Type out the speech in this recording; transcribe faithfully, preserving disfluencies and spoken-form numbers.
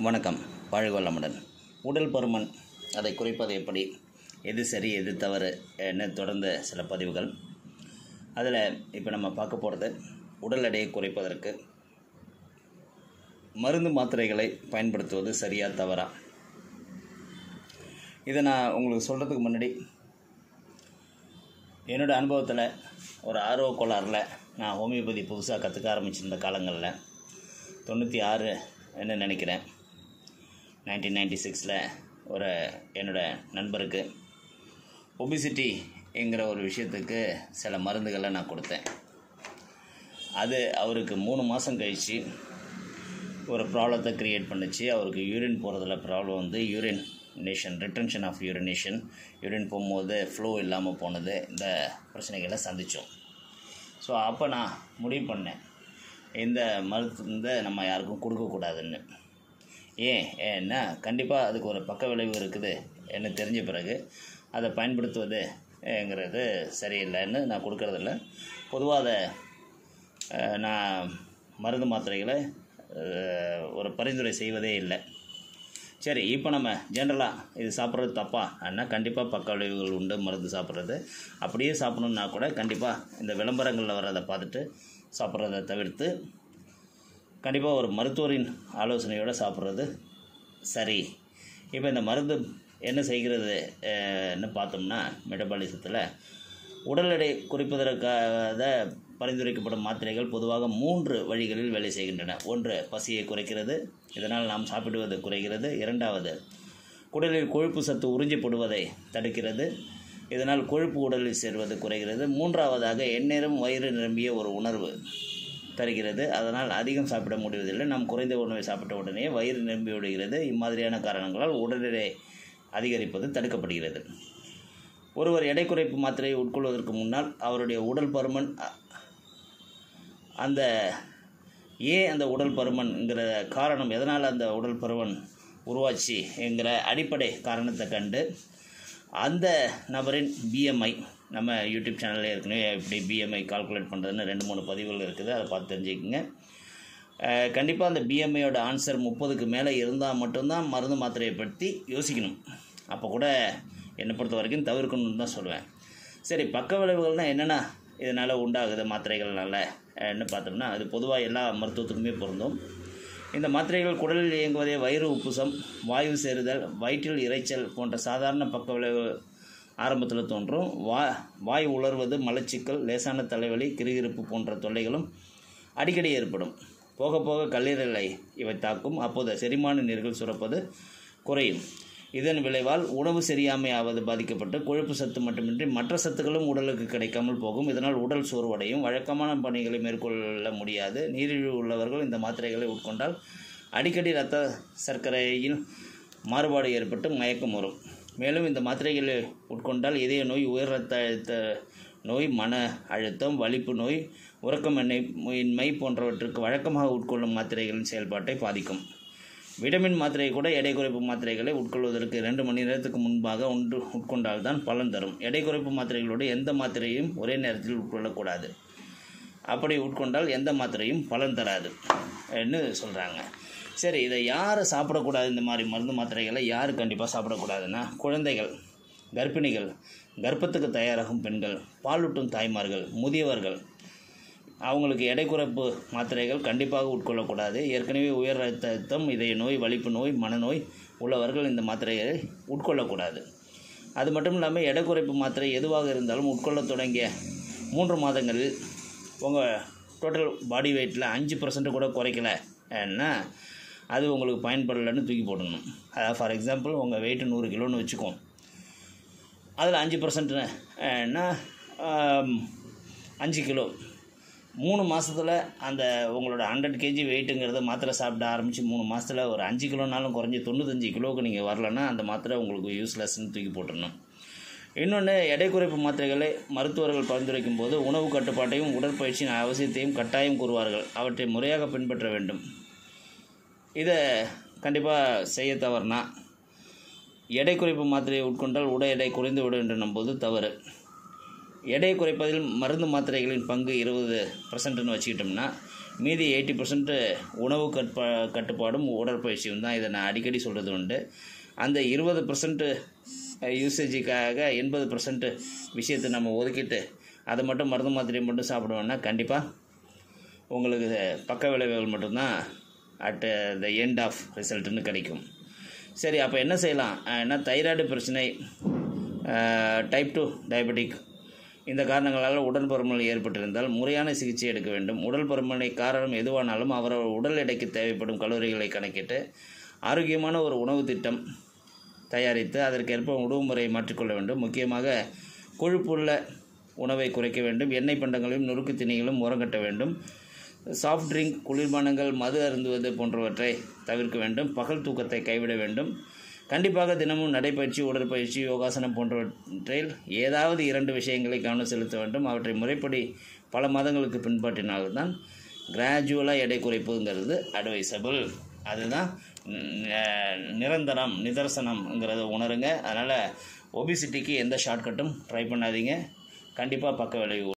வணக்கம். வாழ்க வளமுடன். உடல் பருமன், அதை குறைப்பது எப்படி, எது சரி எது தவறு என்ன தொடர்ந்த சில பதிவுகள். அதில் இப்போ நம்ம பார்க்க போகிறது உடல் எடையை குறைப்பதற்கு மருந்து மாத்திரைகளை பயன்படுத்துவது சரியா தவறா. இதை நான் உங்களுக்கு சொல்கிறதுக்கு முன்னாடி என்னோடய அனுபவத்தில் ஒரு ஆர்வ கோளாறில் நான் ஹோமியோபதி புதுசாக கற்றுக்க ஆரம்பிச்சிருந்த காலங்களில் தொண்ணூற்றி ஆறு என்ன நினைக்கிறேன் நைன்டீன் நைன்டி சிக்ஸில் ஒரு என்னோடய நண்பருக்கு obisity என்கிற ஒரு விஷயத்துக்கு சில மருந்துகளை நான் கொடுத்தேன். அது அவருக்கு மூணு மாதம் கழித்து ஒரு ப்ராப்ளத்தை க்ரியேட் பண்ணிச்சு. அவருக்கு யூரின் போகிறதுல ப்ராப்ளம் வந்து urination retention of urination urine போகும்போது ஃப்ளோ இல்லாமல் போனது. இந்த பிரச்சனைகளை சந்தித்தோம். ஸோ அப்போ நான் முடிவு பண்ணேன், இந்த மருந்தை நம்ம யாருக்கும் கொடுக்கக்கூடாதுன்னு. ஏன் ஏன்னா கண்டிப்பாக அதுக்கு ஒரு பக்க விளைவு இருக்குது என்ன தெரிஞ்ச பிறகு அதை பயன்படுத்துவதுங்கிறது சரியில்லைன்னு நான் கொடுக்கறதில்ல. பொதுவாக அதை நான் மருந்து மாத்திரைகளை ஒரு பரிந்துரை செய்வதே இல்லை. சரி, இப்போ நம்ம ஜென்ரலாக இது சாப்பிட்றது தப்பா ஆனால் கண்டிப்பாக பக்க விளைவுகள் உண்டு மருந்து சாப்பிட்றது. அப்படியே சாப்பிடணுன்னா கூட கண்டிப்பாக இந்த விளம்பரங்களில் வர்றதை பார்த்துட்டு சாப்பிட்றதை தவிர்த்து கண்டிப்பாக ஒரு மருத்துவரின் ஆலோசனையோடு சாப்பிட்றது சரி. இப்போ இந்த மருந்து என்ன செய்கிறதுன்னு பார்த்தோம்னா, மெட்டபாலிசத்தில் உடல் எடை குறைப்பதற்காக பரிந்துரைக்கப்படும் மாத்திரைகள் பொதுவாக மூன்று வழிகளில் வேலை செய்கின்றன. ஒன்று, பசியை குறைக்கிறது, இதனால் நாம் சாப்பிடுவது குறைகிறது. இரண்டாவது, குடலில் கொழுப்பு சத்து உறிஞ்சப்படுவதை தடுக்கிறது, இதனால் கொழுப்பு உடலில் சேர்வது குறைகிறது. மூன்றாவதாக, எந்நேரம் வயிறு நிரம்பிய ஒரு உணர்வு தருகிறது, அதனால் அதிகம் சாப்பிட முடிவதில்லை. நாம் குறைந்த உணவை சாப்பிட்ட உடனே வயிறு நிரம்பி விடுகிறது. இம்மாதிரியான காரணங்களால் உடல் எடை அதிகரிப்பது தடுக்கப்படுகிறது. ஒருவர் எடை குறைப்பு மாத்திரையை உட்கொள்வதற்கு முன்னால் அவருடைய உடல் பருமன், அந்த ஏன் அந்த உடல் பருமன்ங்கிற காரணம், எதனால் அந்த உடல் பருமன் உருவாச்சு என்கிற அடிப்படை காரணத்தை கண்டு அந்த நபரின் பிஎம்ஐ, நம்ம யூடியூப் சேனலில் ஏற்கனவே எப்படி பிஎம்ஐ கால்குலேட் பண்ணுறதுன்னு ரெண்டு மூணு பதிவுகள் இருக்குது, அதை பார்த்து தெரிஞ்சுக்கங்க. கண்டிப்பாக அந்த பிஎம்ஐயோட ஆன்சர் முப்பதுக்கு மேலே இருந்தால் மட்டும்தான் மருந்து மாத்திரையை பற்றி யோசிக்கணும். அப்போ கூட என்னை பொறுத்த வரைக்கும் தவிர்க்கணும்னு தான் சொல்லுவேன். சரி, பக்க விளைவுகள்னால் என்னென்னா இதனால் உண்டாகுது மாத்திரைகள்னால என்ன பார்த்தோம்னா, அது பொதுவாக எல்லா மருத்துவத்துக்குமே பொருந்தும். இந்த மாத்திரைகள் குடலில் இயங்குவதே வயிறு உப்புசம், வாயு சேருதல், வயிற்றில் இறைச்சல் போன்ற சாதாரண பக்க விளைவு ஆரம்பத்தில் தோன்றும். வா வாய் உலர்வது, மலச்சிக்கல், லேசான தலைவலி, கிறுகிறுப்பு போன்ற தொல்லைகளும் அடிக்கடி ஏற்படும். போக போக கல்லீரலை இவை தாக்கும். அப்போது செரிமான நீர்கள் சுரப்பது குறையும். இதன் விளைவால் உணவு சரியாமை ஆவது பாதிக்கப்பட்டு கொழுப்பு சத்து மட்டுமின்றி மற்ற சத்துக்களும் உடலுக்கு கிடைக்காமல் போகும். இதனால் உடல் சோர்வடையும், வழக்கமான பணிகளை மேற்கொள்ள முடியாது. நீரிழிவு உள்ளவர்கள் இந்த மாத்திரைகளை உட்கொண்டால் அடிக்கடி இரத்த சர்க்கரையில் மாறுபாடு ஏற்பட்டு மயக்கம் வரும். மேலும் இந்த மாத்திரைகளை உட்கொண்டால் இதய நோய், உயர் இரத்த அழுத்த நோய், மன அழுத்தம், வலிப்பு நோய், உறக்கமின்மை போன்றவற்றுக்கு வழக்கமாக உட்கொள்ளும் மாத்திரைகளின் செயல்பாட்டை பாதிக்கும். விட்டமின் மாத்திரை கூட எடை குறைப்பு மாத்திரைகளை உட்கொள்வதற்கு இரண்டு மணி நேரத்துக்கு முன்பாக ஒன்று உட்கொண்டால்தான் பலன் தரும். எடை குறைப்பு மாத்திரைகளோடு எந்த மாத்திரையும் ஒரே நேரத்தில் உட்கொள்ளக்கூடாது. அப்படி உட்கொண்டால் எந்த மாத்திரையும் பலன் தராது என்று சொல்கிறாங்க. சரி, இதை யார் சாப்பிடக்கூடாது? இந்த மாதிரி மருந்து மாத்திரைகளை யார் கண்டிப்பாக சாப்பிடக்கூடாதுன்னா, குழந்தைகள், கர்ப்பிணிகள், கர்ப்பத்துக்கு தயாராகும் பெண்கள், பாலூட்டும் தாய்மார்கள், முதியவர்கள், அவங்களுக்கு எடை குறைப்பு மாத்திரைகள் கண்டிப்பாக உட்கொள்ளக்கூடாது. ஏற்கனவே உயர் இரத்த அழுத்தம், இதய நோய், வலிப்பு நோய், மனநோய் உள்ளவர்கள் இந்த மாத்திரைகளை உட்கொள்ளக்கூடாது. அது மட்டும் இல்லாமல் எடை குறைப்பு மாத்திரை எதுவாக இருந்தாலும் உட்கொள்ள தொடங்கிய மூன்று மாதங்களில் உங்கள் டோட்டல் பாடி வெயிட்டில் அஞ்சு பர்சன்ட் கூட குறைக்கலைன்னா அது உங்களுக்கு பயன்படலைன்னு தூக்கி போடணும். அதாவது ஃபார் எக்ஸாம்பிள், உங்கள் வெயிட்டு நூறு கிலோன்னு வச்சுக்கோம், அதில் அஞ்சு பர்சன்ட்னா அஞ்சு கிலோ மூணு மாதத்தில் அந்த உங்களோட ஹண்ட்ரட் கேஜி வெயிட்டுங்கிறத மாத்திரை சாப்பிட ஆரம்பித்து மூணு மாதத்தில் ஒரு அஞ்சு கிலோனாலும் குறைஞ்சி தொண்ணூத்தஞ்சு கிலோவுக்கு நீங்கள் வரலன்னா அந்த மாத்திரை உங்களுக்கு யூஸ்லெஸ்ன்னு தூக்கி போட்டுடணும். இன்னொன்று, எடை குறைப்பு மாத்திரைகளை மருத்துவர்கள் பரிந்துரைக்கும் போது உணவு கட்டுப்பாட்டையும் உடற்பயிற்சியின் அவசியத்தையும் கட்டாயம் கூறுவார்கள். அவற்றை முறையாக பின்பற்ற வேண்டும். இதை கண்டிப்பாக செய்ய தவறுனா, எடை குறைப்பு மாத்திரையை உட்கொண்டால் உடல் எடை குறைந்து விடும் என்று நம்புவது தவறு. எடை குறைப்பதில் மருந்து மாத்திரைகளின் பங்கு இருபது பர்சன்ட்னு வச்சுக்கிட்டோம்னா, மீதி எயிட்டி பர்சன்ட் உணவு கட்பா கட்டுப்பாடும் உடற்பயிற்சியும் தான். இதை நான் அடிக்கடி சொல்கிறது உண்டு. அந்த இருபது பர்சன்ட் யூசேஜுக்காக எண்பது பர்சன்ட் விஷயத்தை நம்ம ஒதுக்கிட்டு அதை மட்டும் மருந்து மாத்திரையை மட்டும் சாப்பிடுவோன்னா கண்டிப்பாக உங்களுக்கு பக்க விளைவுகள் மட்டும்தான் அட் த எண்ட் ஆஃப் ரிசல்ட்டுன்னு கிடைக்கும். சரி, அப்போ என்ன செய்யலாம்? ஏன்னா தைராய்டு பிரச்சனை, டைப் டூ டயபெட்டிக், இந்த காரணங்களால் உடல் பருமன் ஏற்பட்டிருந்தால் முறையான சிகிச்சை எடுக்க வேண்டும். உடல் பருமனை காரணம் எதுவானாலும் அவரவர் உடல் எடைக்கு தேவைப்படும் கலோரிகளை கணக்கிட்டு ஆரோக்கியமான ஒரு உணவு திட்டம் தயாரித்து அதற்கேற்ப உணவு முறையை மாற்றிக்கொள்ள வேண்டும். முக்கியமாக கொழுப்புள்ள உணவை குறைக்க வேண்டும். எண்ணெய் பண்டங்களையும் நொறுக்கு திணிகளும் உரங்கட்ட வேண்டும். சாஃப்ட் ட்ரிங்க், குளிர்பானங்கள், மது அருந்துவது போன்றவற்றை தவிர்க்க வேண்டும். பகல் தூக்கத்தை கைவிட வேண்டும். கண்டிப்பாக தினமும் நடைப்பயிற்சி, உடற்பயிற்சி, யோகாசனம் போன்றவற்றில் ஏதாவது இரண்டு விஷயங்களை கவனம் செலுத்த வேண்டும். அவற்றை முறைப்படி பல மாதங்களுக்கு பின்பற்றினால்தான் கிராஜுவலாக எடை குறைப்புங்கிறது அட்வைசபிள். அதுதான் நிரந்தரம், நிதர்சனம்ங்கிறத உணருங்க. அதனால் ஒபிசிட்டிக்கு எந்த ஷார்ட்கட்டும் ட்ரை பண்ணாதீங்க. கண்டிப்பாக பக்க விளைவு